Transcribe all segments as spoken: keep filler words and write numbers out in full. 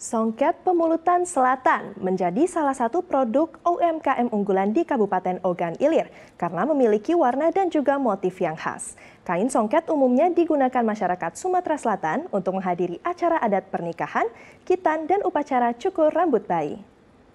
Songket Pemulutan Selatan menjadi salah satu produk U M K M unggulan di Kabupaten Ogan Ilir karena memiliki warna dan juga motif yang khas. Kain songket umumnya digunakan masyarakat Sumatera Selatan untuk menghadiri acara adat pernikahan, khitan, dan upacara cukur rambut bayi.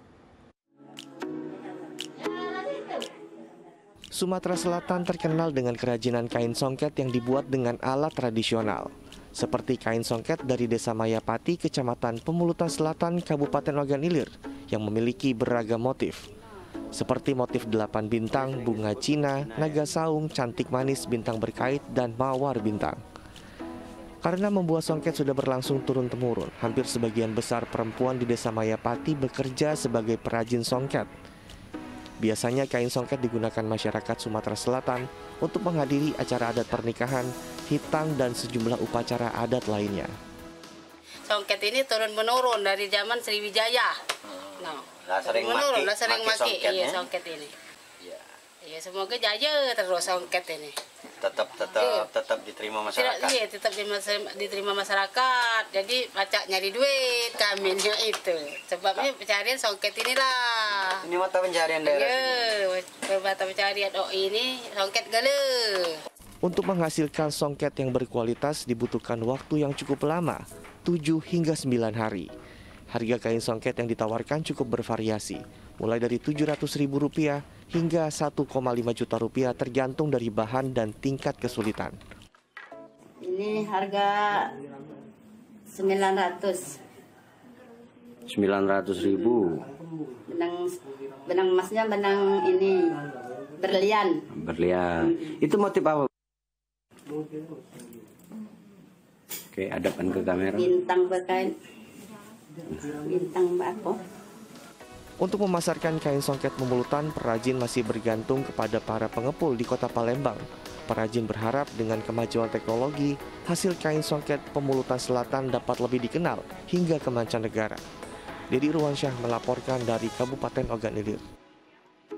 Sumatera Selatan terkenal dengan kerajinan kain songket yang dibuat dengan alat tradisional. Seperti kain songket dari Desa Mayapati, Kecamatan Pemulutan Selatan, Kabupaten Ogan Ilir, yang memiliki beragam motif. Seperti motif delapan bintang, bunga Cina, naga saung, cantik manis, bintang berkait, dan mawar bintang. Karena membuat songket sudah berlangsung turun-temurun, hampir sebagian besar perempuan di Desa Mayapati bekerja sebagai perajin songket. Biasanya kain songket digunakan masyarakat Sumatera Selatan untuk menghadiri acara adat pernikahan, khitan, dan sejumlah upacara adat lainnya. Songket ini turun-menurun dari zaman Sriwijaya. Hmm. Nah, lah sering menurun, maki, lah sering maki maki, songket, iya ya? songket ini. Ya. Iya, semoga jaya terus songket ini. Tetap tetap Iya. tetap diterima Tidak, masyarakat. iya, tetap diterima masyarakat. Jadi baca nyari duit kaminya itu. Sebabnya pencarian songket inilah. Ini mata pencarian daerah sini. Iya, mata pencarian oh ini songket gale. Untuk menghasilkan songket yang berkualitas dibutuhkan waktu yang cukup lama, tujuh hingga sembilan hari. Harga kain songket yang ditawarkan cukup bervariasi, mulai dari tujuh ratus ribu rupiah hingga satu koma lima juta rupiah tergantung dari bahan dan tingkat kesulitan. Ini harga sembilan ratus. sembilan ratus ribu. Benang benang emasnya benang ini berlian. Berlian. Itu motif apa? Oke, hadapkan ke kamera. Bintang berkain. Bintang apa? Untuk memasarkan kain songket pemulutan, perajin masih bergantung kepada para pengepul di Kota Palembang. Perajin berharap dengan kemajuan teknologi, hasil kain songket Pemulutan Selatan dapat lebih dikenal hingga ke mancanegara. Dedi Ruwansyah melaporkan dari Kabupaten Ogan Ilir.